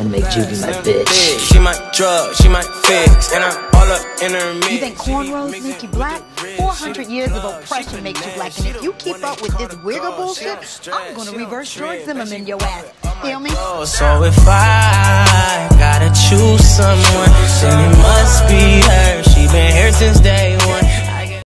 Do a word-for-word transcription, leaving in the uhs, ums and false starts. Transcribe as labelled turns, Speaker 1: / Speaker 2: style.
Speaker 1: and make Judy my bitch.
Speaker 2: She might drug, she might fix, and I'm all up in her mix.
Speaker 3: You think cornrows make you black? four hundred years of oppression makes you black, and if you keep up with this wiggle bullshit, I'm gonna reverse George Zimmerman your ass. Feel me?
Speaker 2: So if I gotta choose someone, then it must be her. She been here since day